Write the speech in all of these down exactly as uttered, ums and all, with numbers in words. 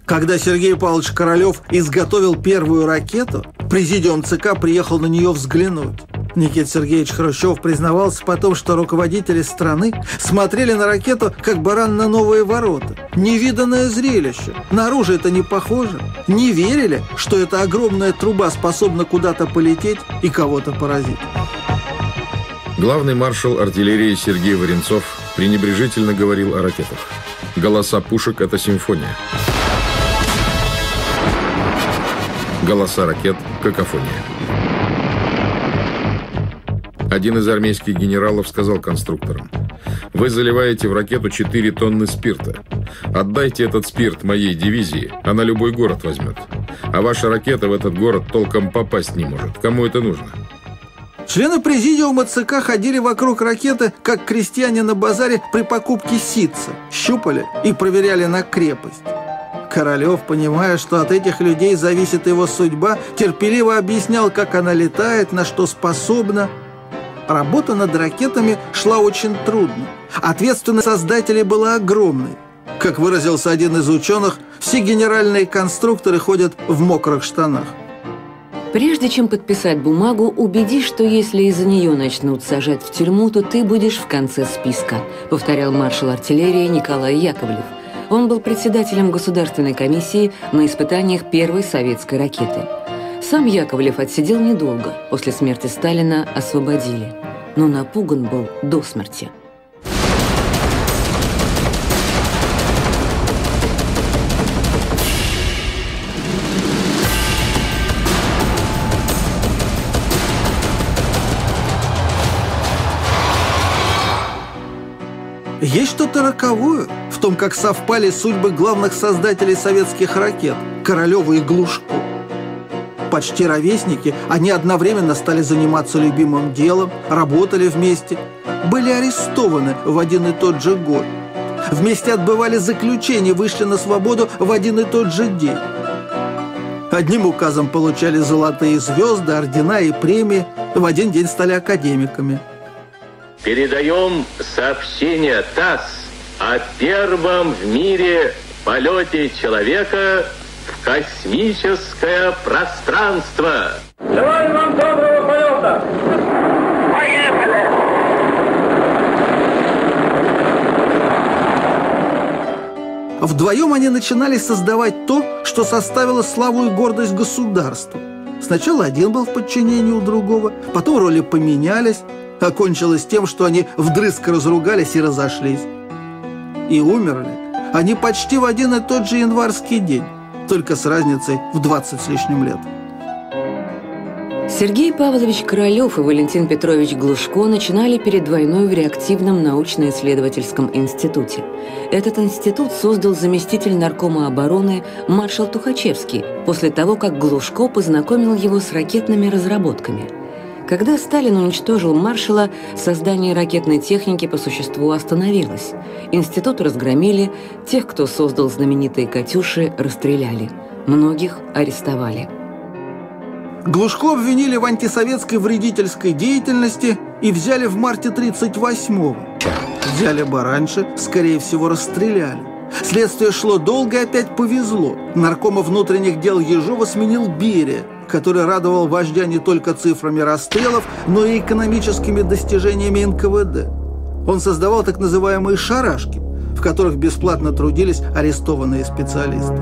Когда Сергей Павлович Королев изготовил первую ракету, президиум ЦК приехал на нее взглянуть. Никита Сергеевич Хрущев признавался потом, что руководители страны смотрели на ракету, как баран на новые ворота. Невиданное зрелище. Наружу это не похоже. Не верили, что эта огромная труба способна куда-то полететь и кого-то поразить. Главный маршал артиллерии Сергей Варенцов пренебрежительно говорил о ракетах. Голоса пушек – это симфония. Голоса ракет – какофония. Один из армейских генералов сказал конструкторам: «Вы заливаете в ракету четыре тонны спирта. Отдайте этот спирт моей дивизии, она любой город возьмет. А ваша ракета в этот город толком попасть не может. Кому это нужно?» Члены президиума ЦК ходили вокруг ракеты, как крестьяне на базаре при покупке ситца, щупали и проверяли на крепость. Королев, понимая, что от этих людей зависит его судьба, терпеливо объяснял, как она летает, на что способна. Работа над ракетами шла очень трудно. Ответственность создателей была огромной. Как выразился один из ученых, все генеральные конструкторы ходят в мокрых штанах. Прежде чем подписать бумагу, убедись, что если из-за нее начнут сажать в тюрьму, то ты будешь в конце списка, повторял маршал артиллерии Николай Яковлев. Он был председателем Государственной комиссии на испытаниях первой советской ракеты. Сам Яковлев отсидел недолго. После смерти Сталина освободили. Но напуган был до смерти. Есть что-то роковое в том, как совпали судьбы главных создателей советских ракет – Королева и Глушко. Почти ровесники, они одновременно стали заниматься любимым делом, работали вместе, были арестованы в один и тот же год. Вместе отбывали заключение, вышли на свободу в один и тот же день. Одним указом получали золотые звезды, ордена и премии, в один день стали академиками. Передаем сообщение ТАСС о первом в мире полете человека в космическое пространство. Желаю вам доброго полета! Поехали! Вдвоем они начинали создавать то, что составило славу и гордость государства. Сначала один был в подчинении у другого, потом роли поменялись. Окончилось тем, что они вдрызг разругались и разошлись. И умерли они почти в один и тот же январский день, только с разницей в двадцать с лишним лет. Сергей Павлович Королев и Валентин Петрович Глушко начинали перед войной в реактивном научно-исследовательском институте. Этот институт создал заместитель наркома обороны маршал Тухачевский после того, как Глушко познакомил его с ракетными разработками. Когда Сталин уничтожил маршала, создание ракетной техники по существу остановилось. Институт разгромили, тех, кто создал знаменитые «Катюши», расстреляли. Многих арестовали. Глушко обвинили в антисоветской вредительской деятельности и взяли в марте тридцать восьмого. Взяли бы раньше, скорее всего, расстреляли. Следствие шло долго и опять повезло. Наркома внутренних дел Ежова сменил Берия, который радовал вождя не только цифрами расстрелов, но и экономическими достижениями эн ка вэ дэ. Он создавал так называемые «шарашки», в которых бесплатно трудились арестованные специалисты.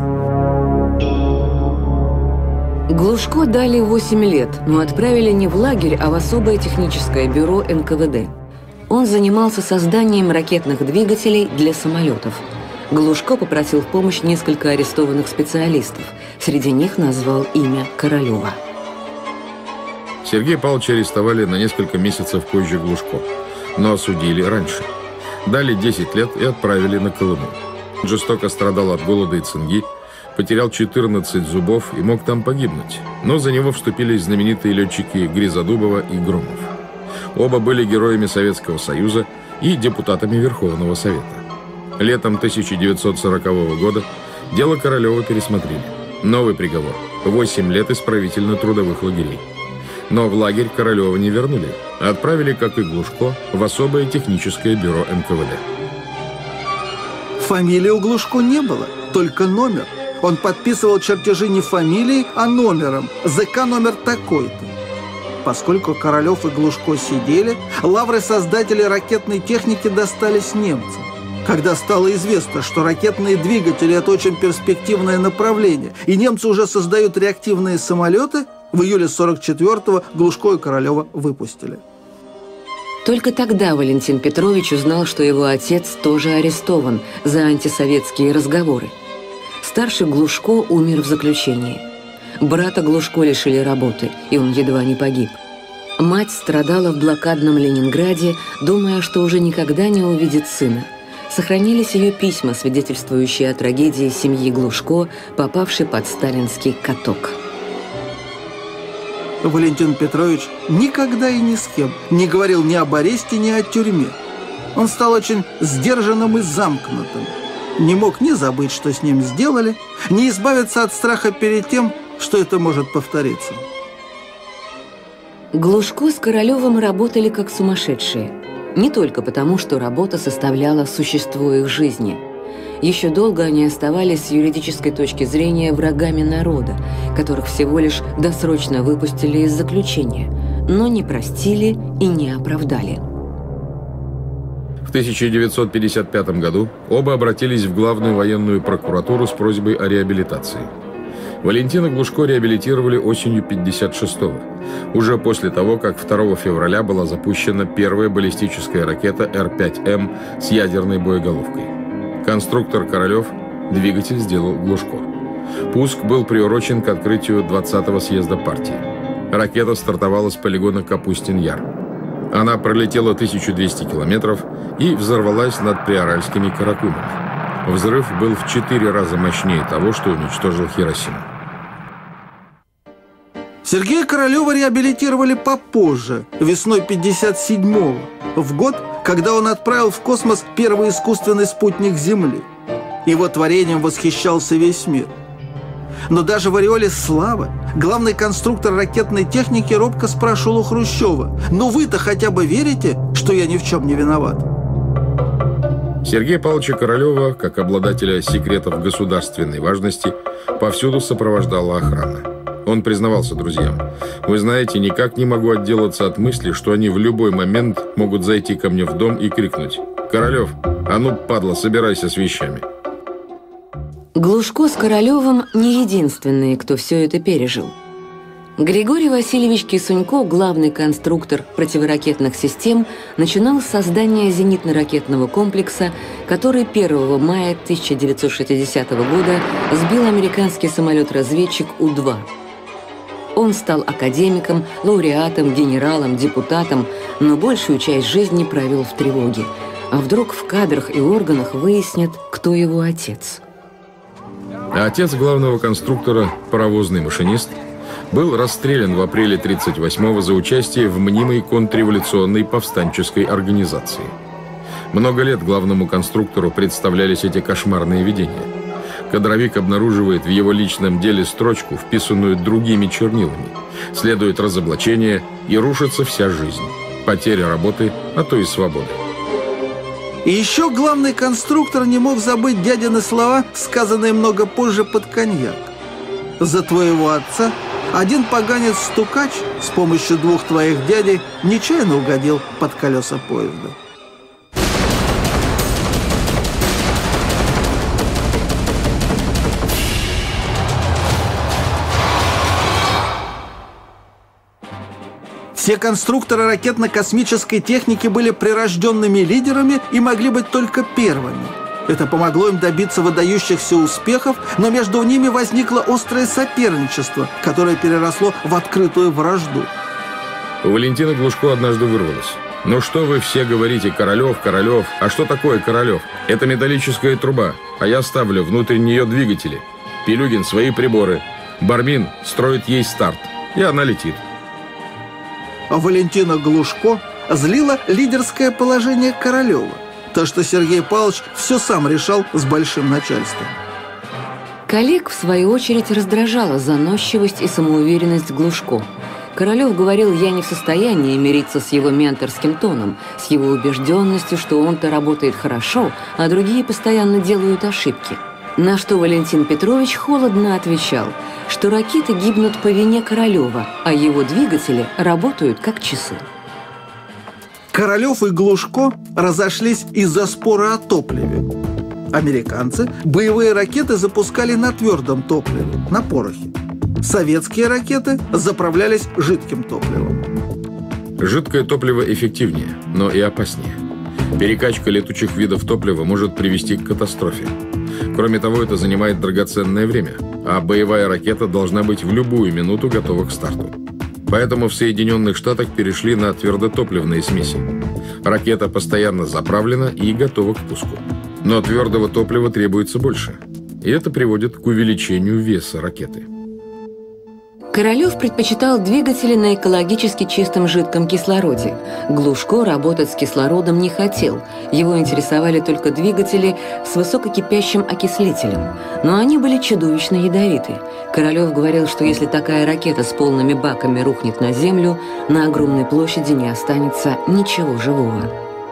Глушко дали восемь лет, но отправили не в лагерь, а в особое техническое бюро эн ка вэ дэ. Он занимался созданием ракетных двигателей для самолетов. Глушко попросил в помощь несколько арестованных специалистов. Среди них назвал имя Королева. Сергея Павловича арестовали на несколько месяцев позже Глушко, но осудили раньше. Дали десять лет и отправили на Колыму. Жестоко страдал от голода и цинги, потерял четырнадцать зубов и мог там погибнуть. Но за него вступились знаменитые летчики Гризодубова и Громов. Оба были героями Советского Союза и депутатами Верховного Совета. Летом тысяча девятьсот сорокового года дело Королева пересмотрели. Новый приговор – восемь лет исправительно-трудовых лагерей. Но в лагерь Королева не вернули, а отправили, как и Глушко, в особое техническое бюро эн ка вэ дэ. Фамилии у Глушко не было, только номер. Он подписывал чертежи не фамилией, а номером. ЗК номер такой-то. Поскольку Королев и Глушко сидели, лавры создателей ракетной техники достались немцам. Когда стало известно, что ракетные двигатели – это очень перспективное направление, и немцы уже создают реактивные самолеты, в июле сорок четвёртого Глушко и Королева выпустили. Только тогда Валентин Петрович узнал, что его отец тоже арестован за антисоветские разговоры. Старший Глушко умер в заключении. Брата Глушко лишили работы, и он едва не погиб. Мать страдала в блокадном Ленинграде, думая, что уже никогда не увидит сына. Сохранились ее письма, свидетельствующие о трагедии семьи Глушко, попавшей под сталинский каток. Валентин Петрович никогда и ни с кем не говорил ни об аресте, ни о тюрьме. Он стал очень сдержанным и замкнутым. Не мог ни забыть, что с ним сделали, ни избавиться от страха перед тем, что это может повториться. Глушко с Королевым работали как сумасшедшие. Не только потому, что работа составляла существо их жизни. Еще долго они оставались с юридической точки зрения врагами народа, которых всего лишь досрочно выпустили из заключения, но не простили и не оправдали. В тысяча девятьсот пятьдесят пятом году оба обратились в Главную военную прокуратуру с просьбой о реабилитации. Валентина Глушко реабилитировали осенью пятьдесят шестого, уже после того, как второго февраля была запущена первая баллистическая ракета Р пять М с ядерной боеголовкой. Конструктор Королев двигатель сделал Глушко. Пуск был приурочен к открытию двадцатого съезда партии. Ракета стартовала с полигона Капустин-Яр. Она пролетела тысячу двести километров и взорвалась над приоральскими Каракумами. Взрыв был в четыре раза мощнее того, что уничтожил Хиросиму. Сергея Королева реабилитировали попозже, весной пятьдесят седьмого, в год, когда он отправил в космос первый искусственный спутник Земли. Его творением восхищался весь мир. Но даже в ореоле славы главный конструктор ракетной техники робко спрашивал у Хрущева: «Ну вы-то хотя бы верите, что я ни в чем не виноват?» Сергея Павловича Королева, как обладателя секретов государственной важности, повсюду сопровождала охрана. Он признавался друзьям: «Вы знаете, никак не могу отделаться от мысли, что они в любой момент могут зайти ко мне в дом и крикнуть: „Королев, а ну, падла, собирайся с вещами“». Глушко с Королевым не единственные, кто все это пережил. Григорий Васильевич Кисунько, главный конструктор противоракетных систем, начинал с создания зенитно-ракетного комплекса, который первого мая тысяча девятьсот шестидесятого года сбил американский самолет-разведчик У два. Он стал академиком, лауреатом, генералом, депутатом, но большую часть жизни провел в тревоге. А вдруг в кадрах и органах выяснят, кто его отец? А отец главного конструктора, паровозный машинист, был расстрелян в апреле тридцать восьмого за участие в мнимой контрреволюционной повстанческой организации. Много лет главному конструктору представлялись эти кошмарные видения. Кадровик обнаруживает в его личном деле строчку, вписанную другими чернилами. Следует разоблачение, и рушится вся жизнь. Потеря работы, а то и свободы. И еще главный конструктор не мог забыть дядины слова, сказанные много позже под коньяк. «За твоего отца один поганец-стукач с помощью двух твоих дядей нечаянно угодил под колеса поезда». Все конструкторы ракетно-космической техники были прирожденными лидерами и могли быть только первыми. Это помогло им добиться выдающихся успехов, но между ними возникло острое соперничество, которое переросло в открытую вражду. У Валентина Глушко однажды вырвалось: «Ну что вы все говорите, Королев, Королев, а что такое Королев? Это металлическая труба, а я ставлю внутрь нее двигатели. Пилюгин свои приборы, Бармин строит ей старт, и она летит». А Валентина Глушко злило лидерское положение Королева. То, что Сергей Павлович все сам решал с большим начальством. Коллег, в свою очередь, раздражала заносчивость и самоуверенность Глушко. Королев говорил: «Я не в состоянии мириться с его менторским тоном, с его убежденностью, что он-то работает хорошо, а другие постоянно делают ошибки». На что Валентин Петрович холодно отвечал, что ракеты гибнут по вине Королева, а его двигатели работают как часы. Королев и Глушко разошлись из-за спора о топливе. Американцы боевые ракеты запускали на твердом топливе, на порохе. Советские ракеты заправлялись жидким топливом. Жидкое топливо эффективнее, но и опаснее. Перекачка летучих видов топлива может привести к катастрофе. Кроме того, это занимает драгоценное время, а боевая ракета должна быть в любую минуту готова к старту. Поэтому в Соединенных Штатах перешли на твердотопливные смеси. Ракета постоянно заправлена и готова к пуску. Но твердого топлива требуется больше. И это приводит к увеличению веса ракеты. Королев предпочитал двигатели на экологически чистом жидком кислороде. Глушко работать с кислородом не хотел. Его интересовали только двигатели с высококипящим окислителем. Но они были чудовищно ядовиты. Королев говорил, что если такая ракета с полными баками рухнет на землю, на огромной площади не останется ничего живого.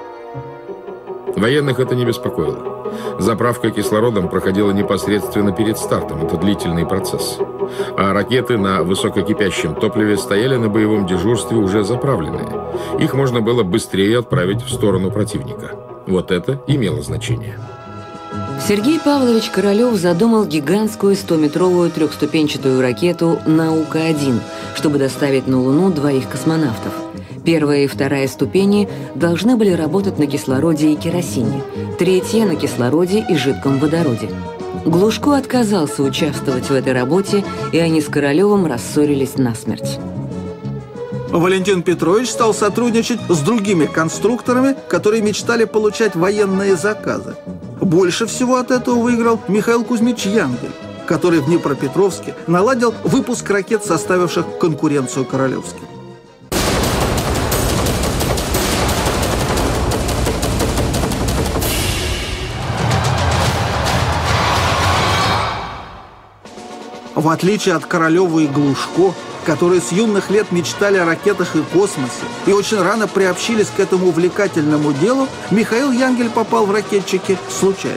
Военных это не беспокоило. Заправка кислородом проходила непосредственно перед стартом. Это длительный процесс. А ракеты на высококипящем топливе стояли на боевом дежурстве уже заправленные. Их можно было быстрее отправить в сторону противника. Вот это имело значение. Сергей Павлович Королев задумал гигантскую стометровую трехступенчатую ракету «Наука-один», чтобы доставить на Луну двоих космонавтов. Первая и вторая ступени должны были работать на кислороде и керосине, третья – на кислороде и жидком водороде. Глушко отказался участвовать в этой работе, и они с Королевым рассорились насмерть. Валентин Петрович стал сотрудничать с другими конструкторами, которые мечтали получать военные заказы. Больше всего от этого выиграл Михаил Кузьмич Янгель, который в Днепропетровске наладил выпуск ракет, составивших конкуренцию королевским. В отличие от Королева и Глушко, которые с юных лет мечтали о ракетах и космосе и очень рано приобщились к этому увлекательному делу, Михаил Янгель попал в ракетчики случайно.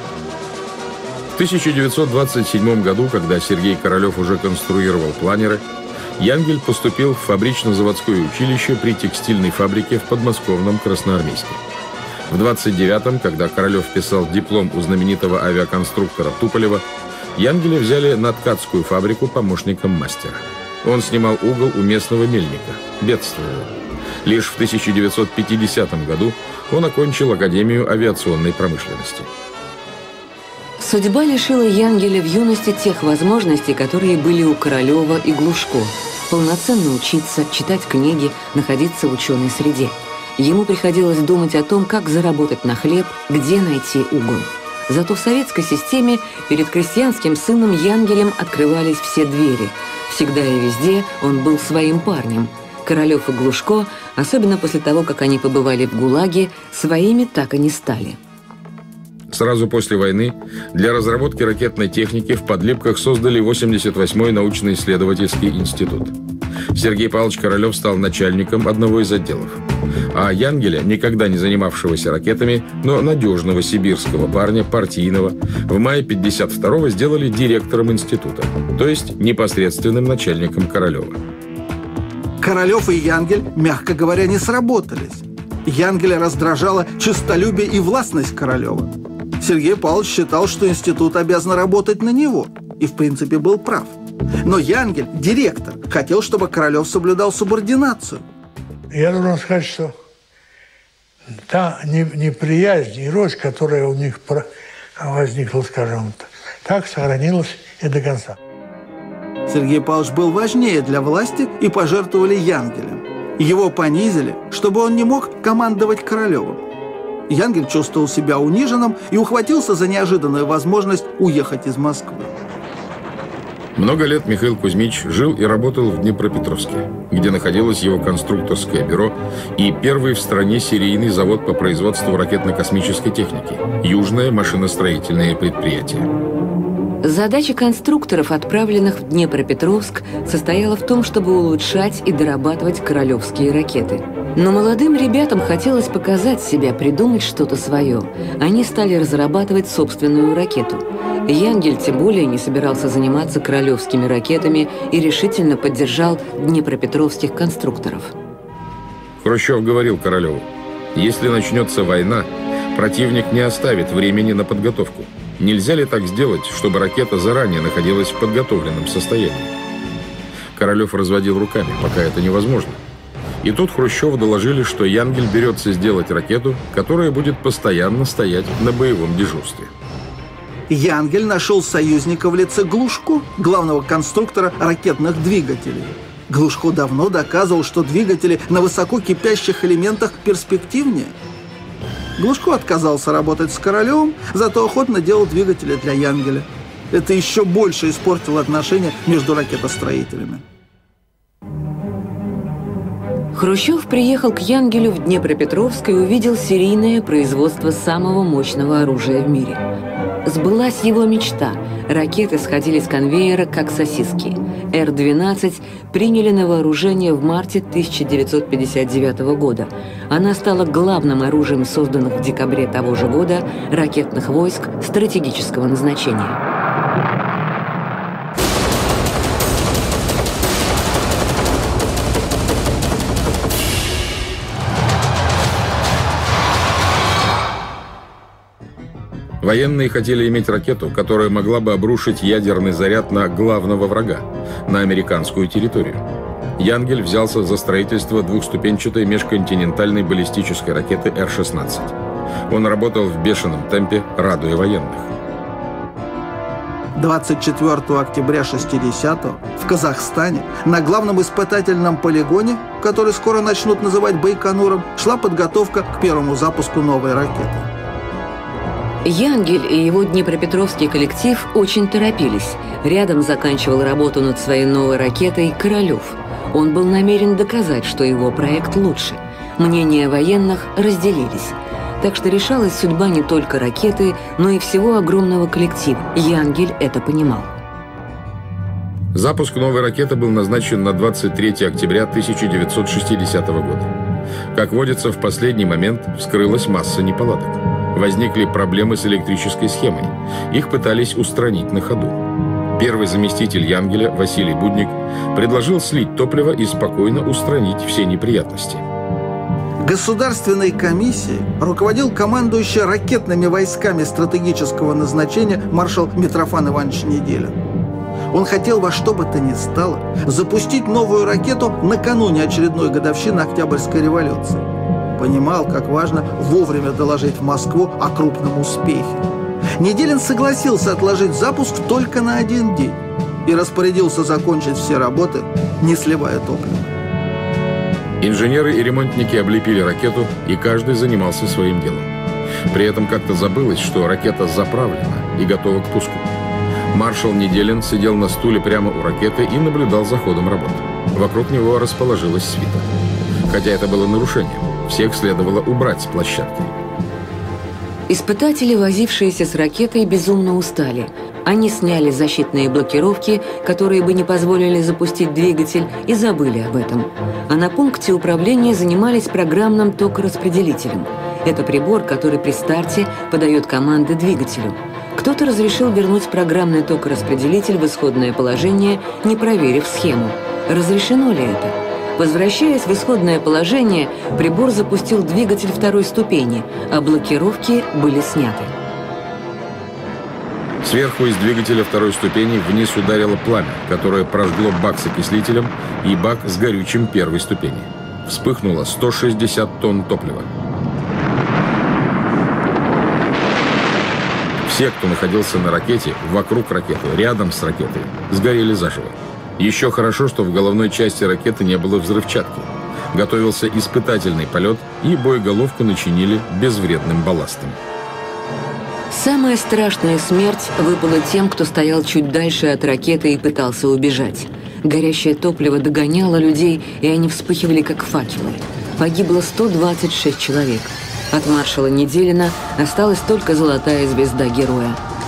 В тысяча девятьсот двадцать седьмом году, когда Сергей Королев уже конструировал планеры, Янгель поступил в фабрично-заводское училище при текстильной фабрике в подмосковном Красноармейске. В двадцать девятом, когда Королев писал диплом у знаменитого авиаконструктора Туполева, Янгеля взяли на ткацкую фабрику помощником мастера. Он снимал угол у местного мельника, бедствовал. Лишь в тысяча девятьсот пятидесятом году он окончил Академию авиационной промышленности. Судьба лишила Янгеля в юности тех возможностей, которые были у Королева и Глушко. Полноценно учиться, читать книги, находиться в ученой среде. Ему приходилось думать о том, как заработать на хлеб, где найти угол. Зато в советской системе перед крестьянским сыном Янгелем открывались все двери. Всегда и везде он был своим парнем. Королев и Глушко, особенно после того, как они побывали в ГУЛАГе, своими так и не стали. Сразу после войны для разработки ракетной техники в Подлипках создали восемьдесят восьмой научно-исследовательский институт. Сергей Павлович Королев стал начальником одного из отделов. А Янгеля, никогда не занимавшегося ракетами, но надежного сибирского парня, партийного, в мае пятьдесят второго сделали директором института, то есть непосредственным начальником Королева. Королев и Янгель, мягко говоря, не сработались. Янгеля раздражало честолюбие и властность Королева. Сергей Павлович считал, что институт обязан работать на него, и в принципе был прав. Но Янгель, директор, хотел, чтобы Королев соблюдал субординацию. Я должен сказать, что та неприязнь и рост, которая у них возникла, скажем, так сохранилась и до конца. Сергей Павлович был важнее для власти и пожертвовали Янгелем. Его понизили, чтобы он не мог командовать Королевым. Янгель чувствовал себя униженным и ухватился за неожиданную возможность уехать из Москвы. Много лет Михаил Кузьмич жил и работал в Днепропетровске, где находилось его конструкторское бюро и первый в стране серийный завод по производству ракетно-космической техники – Южное машиностроительное предприятие. Задача конструкторов, отправленных в Днепропетровск, состояла в том, чтобы улучшать и дорабатывать королевские ракеты. Но молодым ребятам хотелось показать себя, придумать что-то свое. Они стали разрабатывать собственную ракету. Янгель тем более не собирался заниматься королевскими ракетами и решительно поддержал днепропетровских конструкторов. Хрущев говорил Королеву: если начнется война, противник не оставит времени на подготовку. Нельзя ли так сделать, чтобы ракета заранее находилась в подготовленном состоянии? Королев разводил руками, пока это невозможно. И тут Хрущеву доложили, что Янгель берется сделать ракету, которая будет постоянно стоять на боевом дежурстве. Янгель нашел союзника в лице Глушко, главного конструктора ракетных двигателей. Глушко давно доказывал, что двигатели на высококипящих элементах перспективнее. Глушко отказался работать с Королевым, зато охотно делал двигатели для Янгеля. Это еще больше испортило отношения между ракетостроителями. Хрущев приехал к Янгелю в Днепропетровск и увидел серийное производство самого мощного оружия в мире. Сбылась его мечта. Ракеты сходили с конвейера, как сосиски. Р двенадцать приняли на вооружение в марте тысяча девятьсот пятьдесят девятого года. Она стала главным оружием созданных в декабре того же года ракетных войск стратегического назначения. Военные хотели иметь ракету, которая могла бы обрушить ядерный заряд на главного врага, на американскую территорию. Янгель взялся за строительство двухступенчатой межконтинентальной баллистической ракеты Р шестнадцать. Он работал в бешеном темпе, радуя военных. двадцать четвёртого октября шестидесятого в Казахстане на главном испытательном полигоне, который скоро начнут называть Байконуром, шла подготовка к первому запуску новой ракеты. Янгель и его днепропетровский коллектив очень торопились. Рядом заканчивал работу над своей новой ракетой Королев. Он был намерен доказать, что его проект лучше. Мнения военных разделились. Так что решалась судьба не только ракеты, но и всего огромного коллектива. Янгель это понимал. Запуск новой ракеты был назначен на двадцать третье октября тысяча девятьсот шестидесятого года. Как водится, в последний момент вскрылась масса неполадок. Возникли проблемы с электрической схемой. Их пытались устранить на ходу. Первый заместитель Янгеля, Василий Будник, предложил слить топливо и спокойно устранить все неприятности. Государственной комиссией руководил командующий ракетными войсками стратегического назначения маршал Митрофан Иванович Неделин. Он хотел во что бы то ни стало запустить новую ракету накануне очередной годовщины Октябрьской революции. Понимал, как важно вовремя доложить в Москву о крупном успехе. Неделин согласился отложить запуск только на один день и распорядился закончить все работы, не сливая топлива. Инженеры и ремонтники облепили ракету, и каждый занимался своим делом. При этом как-то забылось, что ракета заправлена и готова к пуску. Маршал Неделин сидел на стуле прямо у ракеты и наблюдал за ходом работ. Вокруг него расположилась свита. Хотя это было нарушением. Всех следовало убрать с площадки. Испытатели, возившиеся с ракетой, безумно устали. Они сняли защитные блокировки, которые бы не позволили запустить двигатель, и забыли об этом. А на пункте управления занимались программным токораспределителем. Это прибор, который при старте подает команды двигателю. Кто-то разрешил вернуть программный токораспределитель в исходное положение, не проверив схему. Разрешено ли это? Возвращаясь в исходное положение, прибор запустил двигатель второй ступени, а блокировки были сняты. Сверху из двигателя второй ступени вниз ударило пламя, которое прожгло бак с окислителем и бак с горючим первой ступени. Вспыхнуло сто шестьдесят тонн топлива. Все, кто находился на ракете, вокруг ракеты, рядом с ракетой, сгорели заживо. Еще хорошо, что в головной части ракеты не было взрывчатки. Готовился испытательный полет, и боеголовку начинили безвредным балластом. Самая страшная смерть выпала тем, кто стоял чуть дальше от ракеты и пытался убежать. Горящее топливо догоняло людей, и они вспыхивали, как факелы. Погибло сто двадцать шесть человек. От маршала Неделина осталась только золотая звезда героя.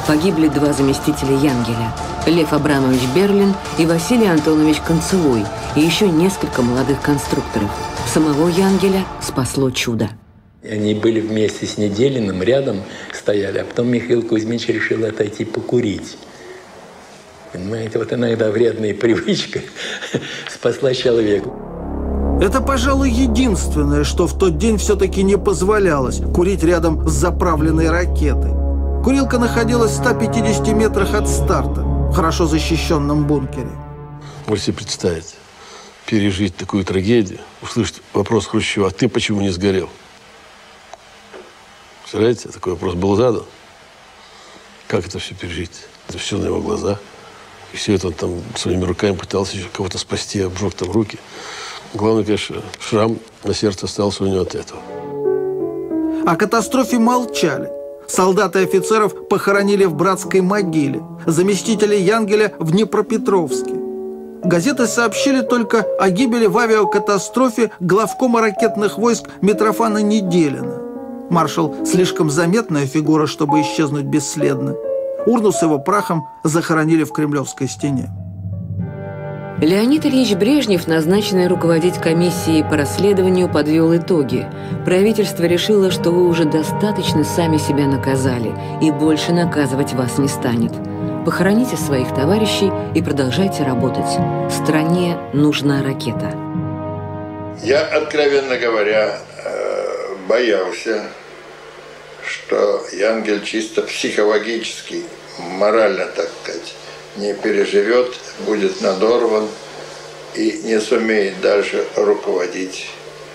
Погибли два заместителя Янгеля – Лев Абрамович Берлин и Василий Антонович Концевой, и еще несколько молодых конструкторов. Самого Янгеля спасло чудо. Они были вместе с Неделиным, рядом стояли, а потом Михаил Кузьмич решил отойти покурить. Понимаете, вот иногда вредная привычка спасла человека. Это, пожалуй, единственное, что в тот день все-таки не позволялось – курить рядом с заправленной ракетой. Курилка находилась в ста пятидесяти метрах от старта, в хорошо защищенном бункере. Можете себе представить, пережить такую трагедию, услышать вопрос Хрущева: «А ты почему не сгорел?» Представляете, такой вопрос был задан. Как это все пережить? Это все на его глазах. И все это он там своими руками пытался еще кого-то спасти, обжег там руки. Главное, конечно, шрам на сердце остался у него от этого. О катастрофе молчали. Солдат и офицеров похоронили в братской могиле. Заместителя Янгеля в Днепропетровске. Газеты сообщили только о гибели в авиакатастрофе главкома ракетных войск Митрофана Неделина. Маршал – слишком заметная фигура, чтобы исчезнуть бесследно. Урну с его прахом захоронили в Кремлевской стене. Леонид Ильич Брежнев, назначенный руководить комиссией по расследованию, подвел итоги. Правительство решило, что вы уже достаточно сами себя наказали, и больше наказывать вас не станет. Похороните своих товарищей и продолжайте работать. Стране нужна ракета. Я, откровенно говоря, боялся, что Янгель чисто психологически, морально, так сказать, не переживет, будет надорван и не сумеет дальше руководить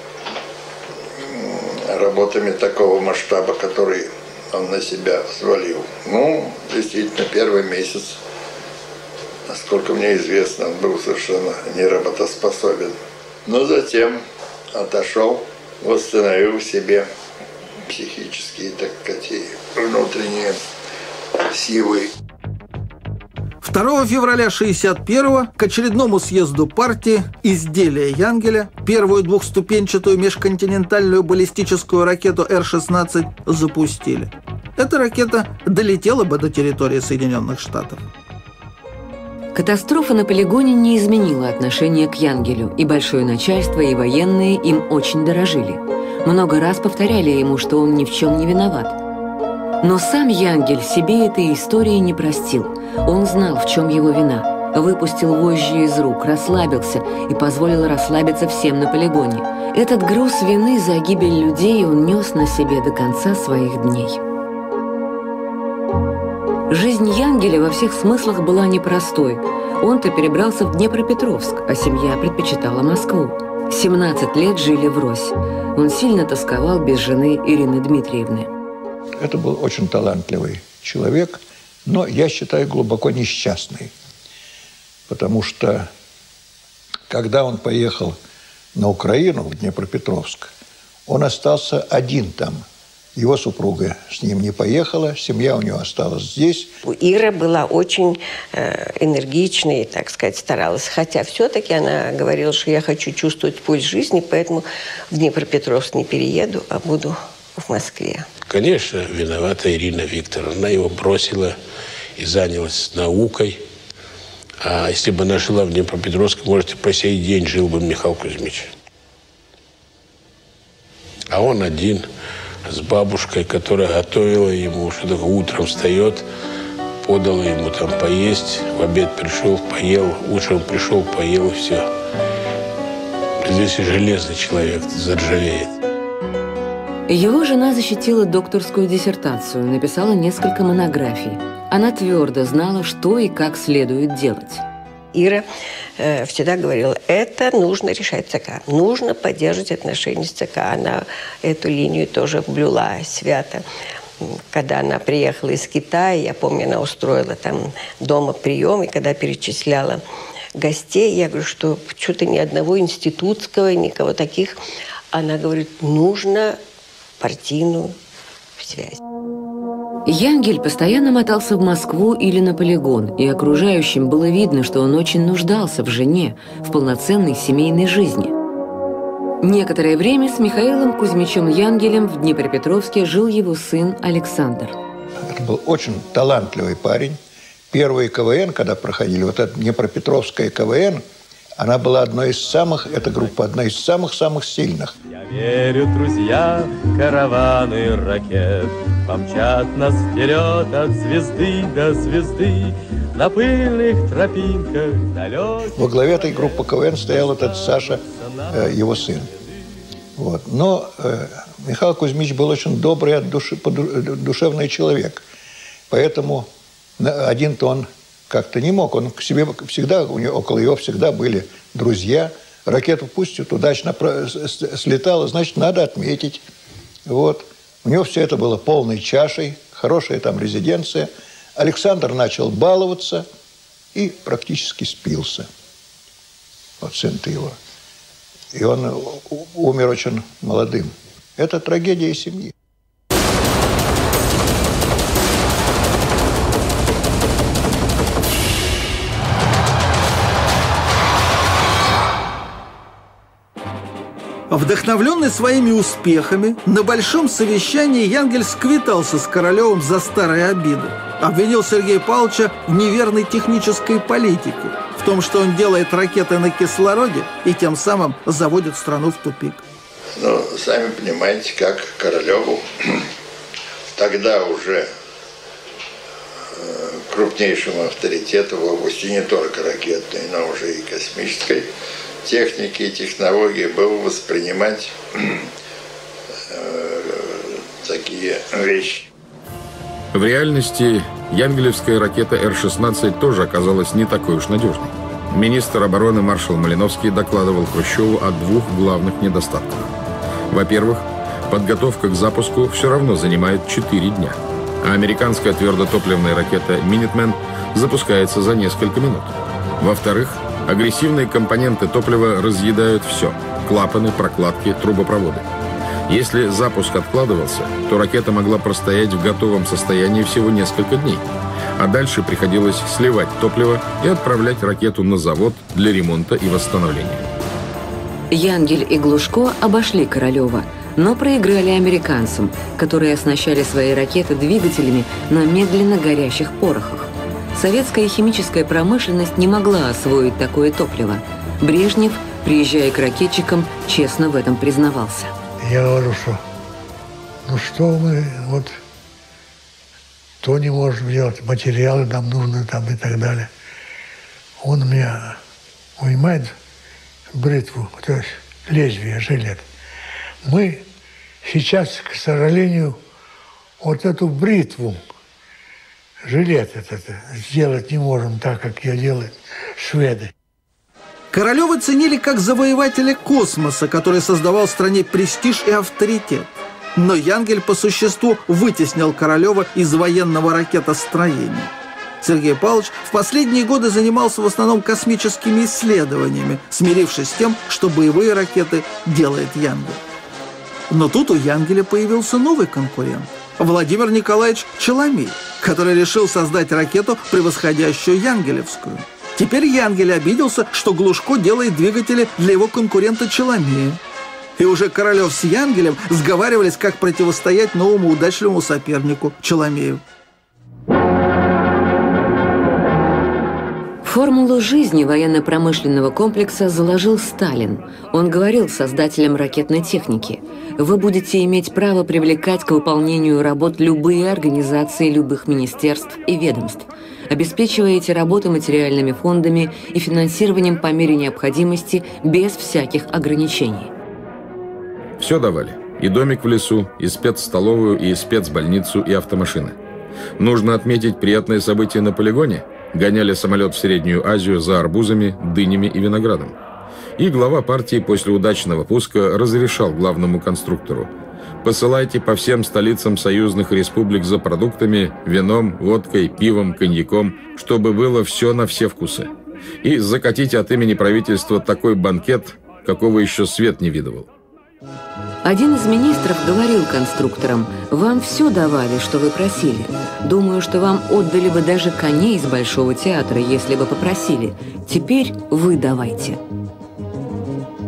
работами такого масштаба, который он на себя взвалил. Ну, действительно, первый месяц, насколько мне известно, он был совершенно неработоспособен. Но затем отошел, восстановил в себе психические, так сказать, внутренние силы. второго февраля шестьдесят первого к очередному съезду партии изделия Янгеля, первую двухступенчатую межконтинентальную баллистическую ракету Р шестнадцать, запустили. Эта ракета долетела бы до территории Соединенных Штатов. Катастрофа на полигоне не изменила отношение к Янгелю, и большое начальство, и военные им очень дорожили. Много раз повторяли ему, что он ни в чем не виноват. Но сам Янгель себе этой истории не простил. Он знал, в чем его вина. Выпустил вожжи из рук, расслабился и позволил расслабиться всем на полигоне. Этот груз вины за гибель людей он нес на себе до конца своих дней. Жизнь Янгеля во всех смыслах была непростой. Он-то перебрался в Днепропетровск, а семья предпочитала Москву. семнадцать лет жили врозь. Он сильно тосковал без жены Ирины Дмитриевны. Это был очень талантливый человек, но, я считаю, глубоко несчастный. Потому что, когда он поехал на Украину, в Днепропетровск, он остался один там. Его супруга с ним не поехала, семья у него осталась здесь. Ира была очень э, энергичной, так сказать, старалась. Хотя все-таки она говорила, что я хочу чувствовать пульс жизни, поэтому в Днепропетровск не перееду, а буду в Москве. Конечно, виновата Ирина Викторовна. Она его бросила и занялась наукой. А если бы она жила в Днепропетровске, может, и по сей день жил бы Михаил Кузьмич. А он один, с бабушкой, которая готовила ему, что такое, утром встает, подала ему там поесть, в обед пришел, поел, утром пришел, поел, и все. Здесь и железный человек заржавеет. Его жена защитила докторскую диссертацию, написала несколько монографий. Она твердо знала, что и как следует делать. Ира э, всегда говорила, это нужно решать ЦК, нужно поддерживать отношения с ЦК. Она эту линию тоже блюла свято. Когда она приехала из Китая, я помню, она устроила там дома прием, и когда перечисляла гостей, я говорю, что что-то ни одного институтского, никого таких. Она говорит, нужно партийную связь. Янгель постоянно мотался в Москву или на полигон, и окружающим было видно, что он очень нуждался в жене, в полноценной семейной жизни. Некоторое время с Михаилом Кузьмичем Янгелем в Днепропетровске жил его сын Александр. Это был очень талантливый парень. Первый КВН, когда проходили, вот эта Днепропетровская КВН, она была одной из самых, эта группа одна из самых-самых сильных. Я верю, друзья, караваны ракет помчат нас вперед от звезды до звезды на пыльных тропинках далеких. Во главе этой группы КВН стоял этот Саша, э, его сын. Вот. Но э, Михаил Кузьмич был очень добрый, от души, душевный человек. Поэтому один-то он как-то не мог. Он к себе всегда, у него, около него всегда были друзья. Ракету пустят, удачно слетала, значит, надо отметить. Вот. У него все это было полной чашей, хорошая там резиденция. Александр начал баловаться и практически спился. Вот сын-то его. И он умер очень молодым. Это трагедия семьи. Вдохновленный своими успехами, на большом совещании Янгель сквитался с Королевым за старые обиды. Обвинил Сергея Павловича в неверной технической политике, в том, что он делает ракеты на кислороде и тем самым заводит страну в тупик. Ну, сами понимаете, как Королеву, тогда уже крупнейшему авторитету в области не только ракетной, но уже и космической техники и технологии, было воспринимать э, такие вещи. В реальности янгелевская ракета Эр шестнадцать тоже оказалась не такой уж надежной. Министр обороны маршал Малиновский докладывал Хрущеву о двух главных недостатках. Во-первых, подготовка к запуску все равно занимает четыре дня, а американская твердотопливная ракета «Минитмен» запускается за несколько минут. Во-вторых, агрессивные компоненты топлива разъедают все – клапаны, прокладки, трубопроводы. Если запуск откладывался, то ракета могла простоять в готовом состоянии всего несколько дней, а дальше приходилось сливать топливо и отправлять ракету на завод для ремонта и восстановления. Янгель и Глушко обошли Королева, но проиграли американцам, которые оснащали свои ракеты двигателями на медленно горящих порохах. Советская химическая промышленность не могла освоить такое топливо. Брежнев, приезжая к ракетчикам, честно в этом признавался. Я говорю, что ну что мы вот то не можем делать, материалы нам нужны там и так далее. Он меня унимает бритву, то есть лезвие, жилет. Мы сейчас, к сожалению, вот эту бритву, жилет этот сделать не можем так, как ее делают шведы. Королёва ценили как завоевателя космоса, который создавал в стране престиж и авторитет. Но Янгель по существу вытеснил Королёва из военного ракетостроения. Сергей Павлович в последние годы занимался в основном космическими исследованиями, смирившись с тем, что боевые ракеты делает Янгель. Но тут у Янгеля появился новый конкурент – Владимир Николаевич Челомей, который решил создать ракету, превосходящую янгелевскую. Теперь Янгель обиделся, что Глушко делает двигатели для его конкурента Челомея. И уже Королёв с Янгелем сговаривались, как противостоять новому удачливому сопернику Челомею. Формулу жизни военно-промышленного комплекса заложил Сталин. Он говорил создателям ракетной техники: вы будете иметь право привлекать к выполнению работ любые организации любых министерств и ведомств. Обеспечиваете работу материальными фондами и финансированием по мере необходимости без всяких ограничений. Все давали. И домик в лесу, и спецстоловую, и спецбольницу, и автомашины. Нужно отметить приятное событие на полигоне. Гоняли самолет в Среднюю Азию за арбузами, дынями и виноградом. И глава партии после удачного пуска разрешал главному конструктору: посылайте по всем столицам союзных республик за продуктами, вином, водкой, пивом, коньяком, чтобы было все на все вкусы. И закатите от имени правительства такой банкет, какого еще свет не видывал. Один из министров говорил конструкторам: вам все давали, что вы просили. Думаю, что вам отдали бы даже коней из Большого театра, если бы попросили. Теперь вы давайте.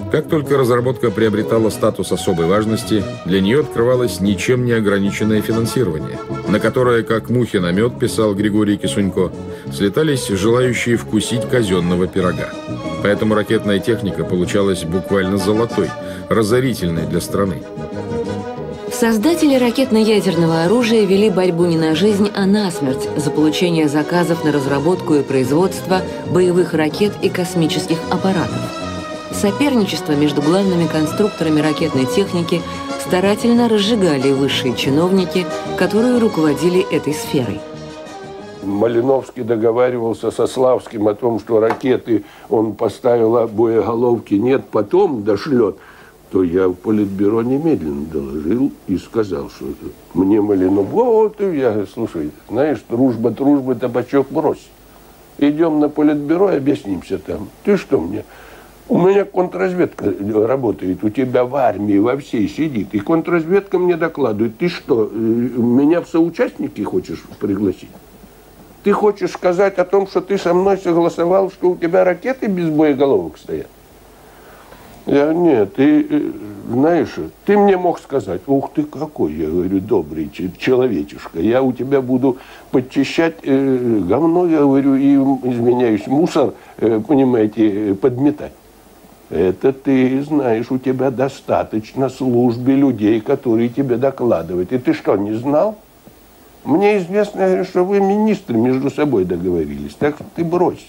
Как только разработка приобретала статус особой важности, для нее открывалось ничем не ограниченное финансирование, на которое, как мухи на мед, писал Григорий Кисунько, слетались желающие вкусить казенного пирога. Поэтому ракетная техника получалась буквально золотой, разорительной для страны. Создатели ракетно-ядерного оружия вели борьбу не на жизнь, а на смерть за получение заказов на разработку и производство боевых ракет и космических аппаратов. Соперничество между главными конструкторами ракетной техники старательно разжигали высшие чиновники, которые руководили этой сферой. Малиновский договаривался со Славским о том, что ракеты он поставил, а боеголовки нет, потом дошлет. То я в Политбюро немедленно доложил и сказал, что мне Малинов, вот, и я, слушай, знаешь, дружба, дружба, табачок брось. Идем на Политбюро и объяснимся там. Ты что мне? У меня контрразведка работает, у тебя в армии во всей сидит, и контрразведка мне докладывает. Ты что, меня в соучастники хочешь пригласить? Ты хочешь сказать о том, что ты со мной согласовал, что у тебя ракеты без боеголовок стоят? Я, нет, ты, знаешь, ты мне мог сказать, ух ты какой, я говорю, добрый человечишка, я у тебя буду подчищать э, говно, я говорю, и, извиняюсь, мусор, э, понимаете, подметать. Это ты знаешь, у тебя достаточно службы людей, которые тебе докладывают. И ты что, не знал? Мне известно, говорю, что вы, министры, между собой договорились, так что ты брось.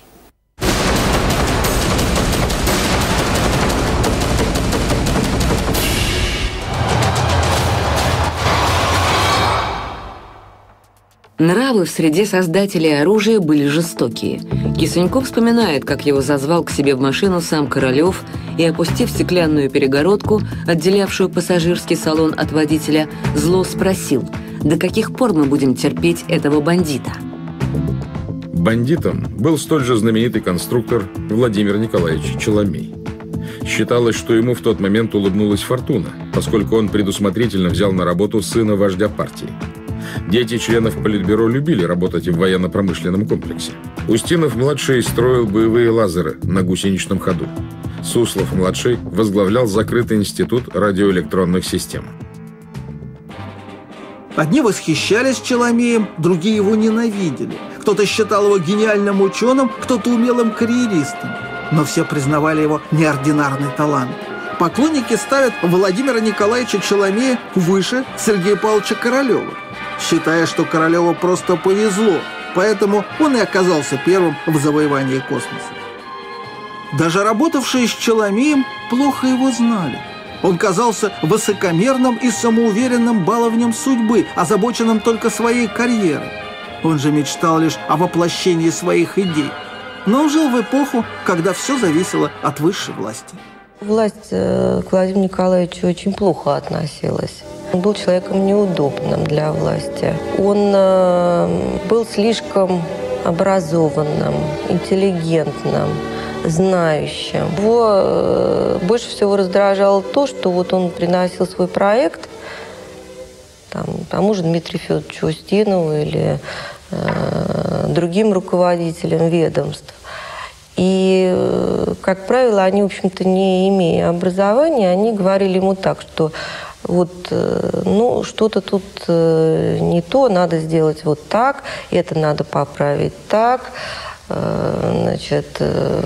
Нравы в среде создателей оружия были жестокие. Кисунько вспоминает, как его зазвал к себе в машину сам Королев и, опустив стеклянную перегородку, отделявшую пассажирский салон от водителя, зло спросил: «До каких пор мы будем терпеть этого бандита?» Бандитом был столь же знаменитый конструктор Владимир Николаевич Челомей. Считалось, что ему в тот момент улыбнулась фортуна, поскольку он предусмотрительно взял на работу сына вождя партии. Дети членов Политбюро любили работать в военно-промышленном комплексе. Устинов-младший строил боевые лазеры на гусеничном ходу. Суслов-младший возглавлял закрытый институт радиоэлектронных систем. Одни восхищались Челомеем, другие его ненавидели. Кто-то считал его гениальным ученым, кто-то умелым карьеристом. Но все признавали его неординарный талант. Поклонники ставят Владимира Николаевича Челомея выше Сергея Павловича Королева, считая, что Королеву просто повезло, поэтому он и оказался первым в завоевании космоса. Даже работавшие с Челомеем плохо его знали. Он казался высокомерным и самоуверенным баловнем судьбы, озабоченным только своей карьерой. Он же мечтал лишь о воплощении своих идей, но жил в эпоху, когда все зависело от высшей власти. Власть к Владимиру Николаевичу очень плохо относилась. Он был человеком неудобным для власти. Он э, был слишком образованным, интеллигентным, знающим. Его э, больше всего раздражало то, что вот он приносил свой проект там, тому же Дмитрию Федоровичу Устинову или э, другим руководителям ведомств. И, как правило, они, в общем-то, не имея образования, они говорили ему так, что вот, ну, что-то тут не то, надо сделать вот так, это надо поправить так, значит,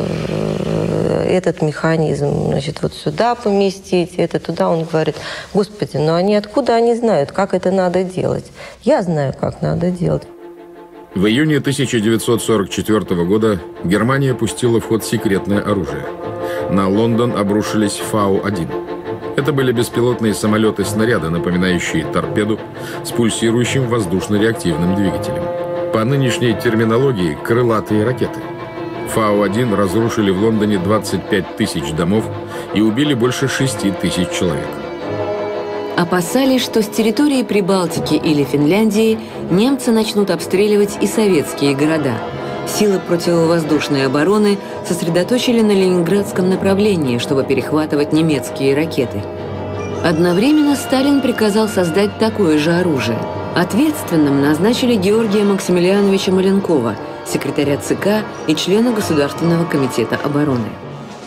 этот механизм, значит, вот сюда поместить, это туда. Он говорит: Господи, ну они откуда они знают, как это надо делать? Я знаю, как надо делать. В июне тысяча девятьсот сорок четвёртого года Германия пустила в ход секретное оружие. На Лондон обрушились Фау один. Это были беспилотные самолеты-снаряды, напоминающие торпеду, с пульсирующим воздушно-реактивным двигателем. По нынешней терминологии – крылатые ракеты. Фау один разрушили в Лондоне двадцать пять тысяч домов и убили больше шести тысяч человек. Опасались, что с территории Прибалтики или Финляндии немцы начнут обстреливать и советские города. Силы противовоздушной обороны сосредоточили на ленинградском направлении, чтобы перехватывать немецкие ракеты. Одновременно Сталин приказал создать такое же оружие. Ответственным назначили Георгия Максимилиановича Маленкова, секретаря ЦК и члена Государственного комитета обороны.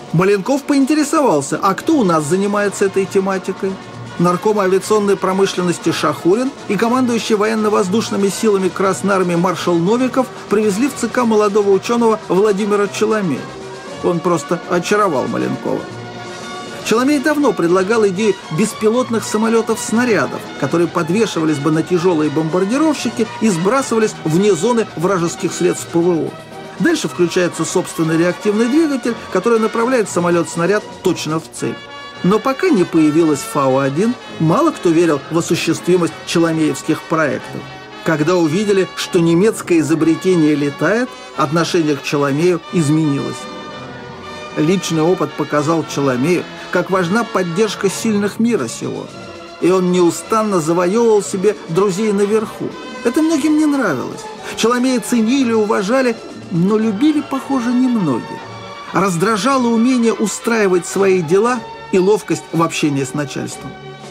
Маленков поинтересовался, а кто у нас занимается этой тематикой? Нарком авиационной промышленности Шахурин и командующий военно-воздушными силами Красной Армии маршал Новиков привезли в ЦК молодого ученого Владимира Челомея. Он просто очаровал Маленкова. Челомей давно предлагал идею беспилотных самолетов-снарядов, которые подвешивались бы на тяжелые бомбардировщики и сбрасывались вне зоны вражеских средств ПВО. Дальше включается собственный реактивный двигатель, который направляет самолет-снаряд точно в цель. Но пока не появилась Фау один, мало кто верил в осуществимость челомеевских проектов. Когда увидели, что немецкое изобретение летает, отношение к Челомею изменилось. Личный опыт показал Челомею, как важна поддержка сильных мира сего. И он неустанно завоевывал себе друзей наверху. Это многим не нравилось. Челомея ценили, уважали, но любили, похоже, немногие. Раздражало умение устраивать свои дела и ловкость в общении с начальством.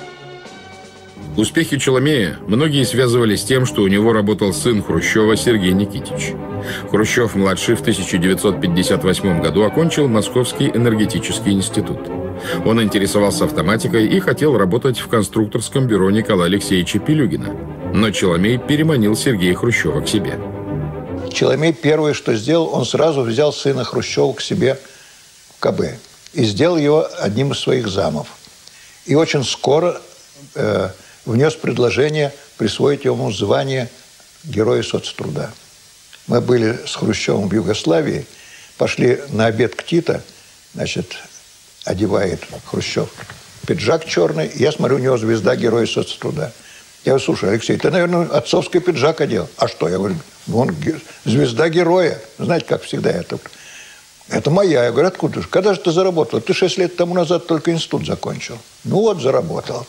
Успехи Челомея многие связывали с тем, что у него работал сын Хрущева Сергей Никитич. Хрущев-младший в тысяча девятьсот пятьдесят восьмом году окончил Московский энергетический институт. Он интересовался автоматикой и хотел работать в конструкторском бюро Николая Алексеевича Пилюгина. Но Челомей переманил Сергея Хрущева к себе. Челомей первое, что сделал, он сразу взял сына Хрущева к себе в КБ и сделал его одним из своих замов. И очень скоро э, внес предложение присвоить ему звание Героя соцтруда. Мы были с Хрущевым в Югославии, пошли на обед к Тито, значит, одевает Хрущев пиджак черный, я смотрю, у него звезда Героя соцтруда. Я говорю, слушай, Алексей, ты, наверное, отцовский пиджак одел. А что? Я говорю, вон звезда Героя. Знаете, как всегда это. Это моя. Я говорю, откуда же? Когда же ты заработал? Ты шесть лет тому назад только институт закончил. Ну вот, заработал.